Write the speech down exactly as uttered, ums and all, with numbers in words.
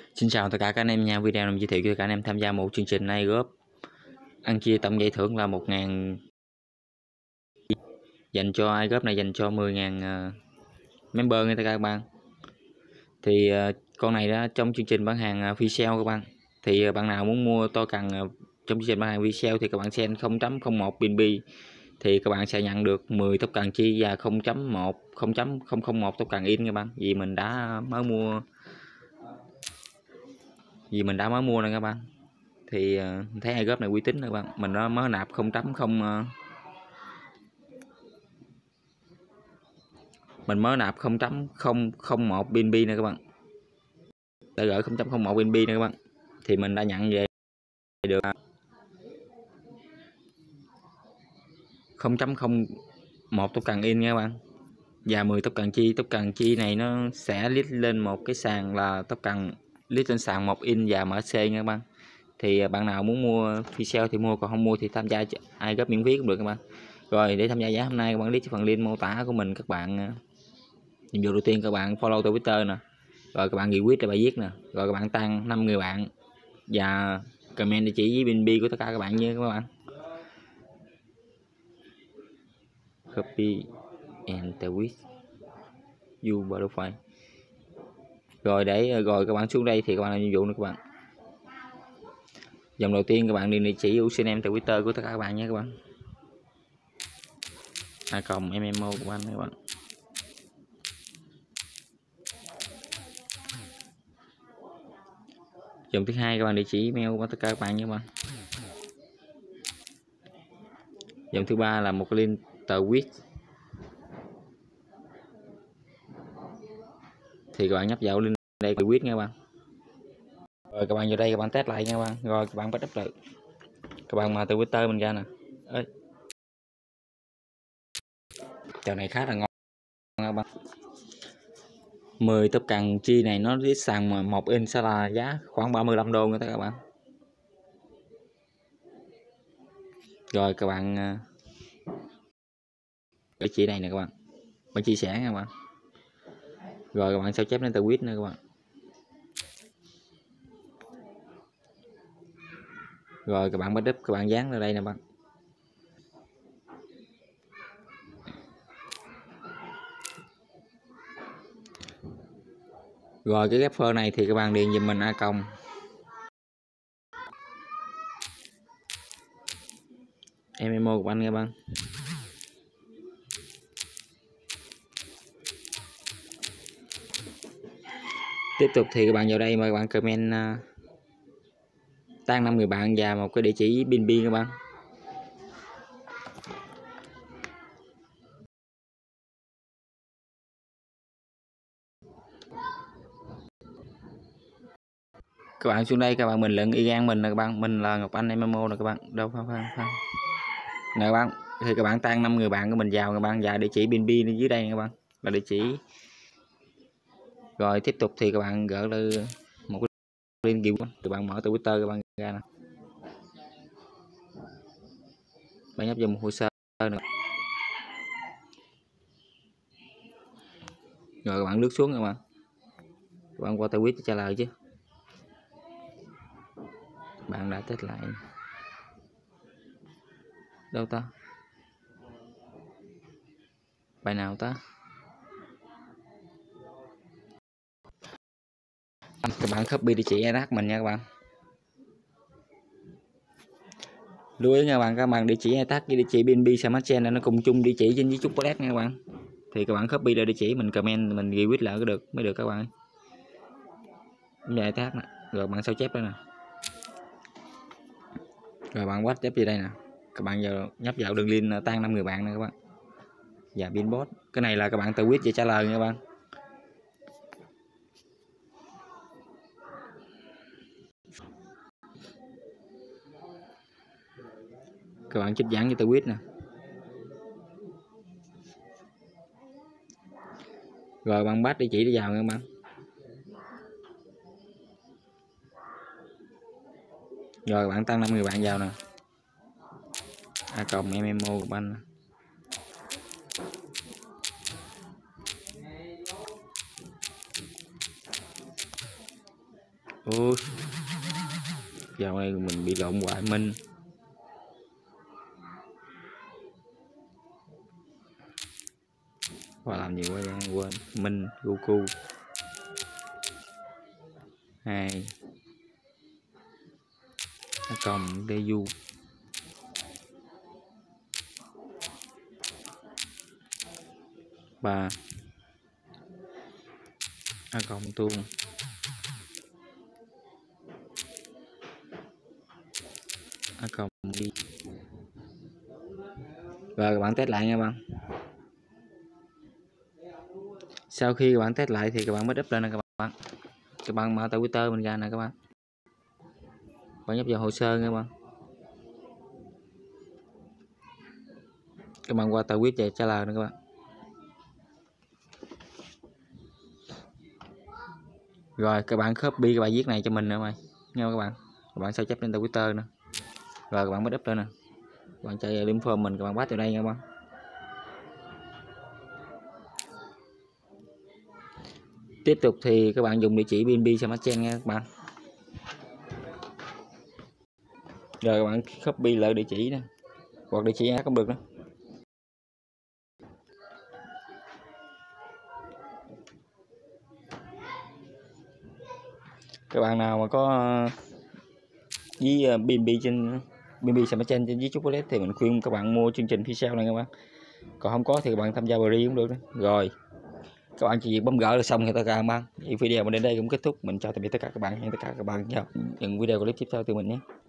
Xin chào tất cả các anh em nha. Video này giới thiệu cho các anh em tham gia một chương trình này góp ăn chia tổng giải thưởng là một ngàn, dành cho ai góp này dành cho mười ngàn uh, member nha các bạn. Thì uh, con này đó trong chương trình bán hàng uh, free sale các bạn. Thì uh, bạn nào muốn mua to cần uh, trong chương trình bán hàng free sale thì các bạn send không chấm không một bê en bê thì các bạn sẽ nhận được mười tốc cần chi và không chấm một không chấm không không một tốc cần in các bạn. Vì mình đã mới mua vì mình đã mới mua nè các bạn. Thì uh, thấy ai góp này uy tín các bạn, mình nó mới nạp không chấm không uh, mình mới nạp không chấm không không một bê en bê nè các bạn, đã gửi không chấm không một bê en bê nè các bạn, thì mình đã nhận về được không chấm không một tốc cần in nha các bạn, và mười tốc cần chi. Tốc cần chi này nó sẽ list lên một cái sàn là tốc cần list lên sàn một in và em xê nha các bạn. Thì bạn nào muốn mua free sale thì mua, còn không mua thì tham gia ai góp miễn phí cũng được các bạn. Rồi để tham gia giá hôm nay các bạn click phần link mô tả của mình. Các bạn nhiệm vụ đầu tiên các bạn follow tôi Twitter nè, rồi các bạn retweet bài viết nè, rồi các bạn tăng năm người bạn và comment địa chỉ với bê en bê của tất cả các bạn nha các bạn. Copy and tweet you butterfly. Rồi để rồi các bạn xuống đây thì các bạn làm nhiệm vụ nữa các bạn. Dòng đầu tiên các bạn điền địa chỉ username tại Twitter của tất cả các bạn nhé các bạn. A cộng em em o của anh các bạn. Dòng thứ hai các bạn địa chỉ email của tất cả các bạn nhé các bạn. Dòng thứ ba là một link tweet. Thì các bạn nhấp vào link đây tweet nha các bạn. Rồi các bạn vào đây các bạn test lại nha các bạn. Rồi các bạn bắt up lại. Các bạn mà từ Twitter mình ra nè. Ê. Trò này khá là ngon các bạn. mười tốc cần chi này nó với sàn mà một in sẽ là giá khoảng ba mươi lăm đô nữa các bạn. Rồi các bạn địa chỉ này nè các bạn. Bạn chia sẻ nha các bạn. Rồi các bạn sao chép lên tờ tweet nữa các bạn. Rồi các bạn bắt up các bạn dán ra đây nè bạn. Rồi cái refer này thì các bạn điền giùm mình a cộng em em o của anh nha bạn. Tiếp tục thì các bạn vào đây mời các bạn comment uh, tăng năm người bạn và một cái địa chỉ bê en bê các bạn. Các bạn xuống đây các bạn mình luận y gan mình nè các bạn, mình là Ngọc Anh em em o nè các bạn. Đâu không không không nè các bạn, thì các bạn tăng năm người bạn của mình vào các bạn và địa chỉ bê en bê dưới đây các bạn là địa chỉ. Rồi tiếp tục thì các bạn gỡ lên một cái link kiểu các bạn mở từ Twitter các bạn ra nè, bạn nhấp vào một hồ sơ nữa. Rồi các bạn lướt xuống các bạn, các bạn qua tweet trả lời chứ bạn đã test lại đâu ta, bài nào ta. Các bạn copy địa chỉ address mình nha các bạn. Lưu ý nha các bạn, các bạn địa chỉ address với địa chỉ bê en bê Smart Chain là nó cùng chung địa chỉ trên với chút wallet nha các bạn. Thì các bạn copy ra địa chỉ mình comment mình retweet lại có được mới được các bạn. Vậy address nè, rồi bạn sao chép đây nè. Rồi bạn WhatsApp gì đây nè. Các bạn vào nhấp vào đường link tăng năm người bạn nè các bạn. Và pinbot. Cái này là các bạn tự quyết về trả lời nha các bạn. Các bạn chích dẫn cho tự quyết nè. Rồi bạn bắt địa chỉ để vào nha các bạn. Rồi bạn tăng năm người bạn vào nè. A cộng em em o của anh. Ui, dạo này mình bị lộn hoài Minh. Và làm nhiều quá quên. Minh Goku hai cộng Deju ba A cộng tuôn A cộng đi. Rồi các bạn test lại nha bạn. Sau khi các bạn test lại thì các bạn mới up lên nè các bạn. Các bạn mở tờ Twitter mình ra nè các bạn. Bạn nhấp vào hồ sơ nha các bạn. Các bạn qua tờ quyết về trả lời nè các bạn. Rồi các bạn copy cái bài viết này cho mình nữa mày nha các bạn. Các bạn sao chép lên tờ Twitter nữa. Rồi các bạn mới up lên nè. Các bạn chạy link form mình, các bạn bắt từ đây nha các bạn. Tiếp tục thì các bạn dùng địa chỉ bê en bê Smartchain nha các bạn. Rồi các bạn copy lại địa chỉ nè, hoặc địa chỉ khác cũng được đó. Các bạn nào mà có với bê en bê trên bê en bê Smartchain trên với chocolate thì mình khuyên các bạn mua chương trình phía sau này các bạn. Còn không có thì các bạn tham gia free cũng được đó. Rồi các bạn chỉ việc bấm gỡ là xong rồi tất cả các bạn. Video mình đến đây cũng kết thúc. Mình chào tạm biệt tất cả các bạn. Hẹn tất cả các bạn vào những video clip tiếp theo từ mình nhé.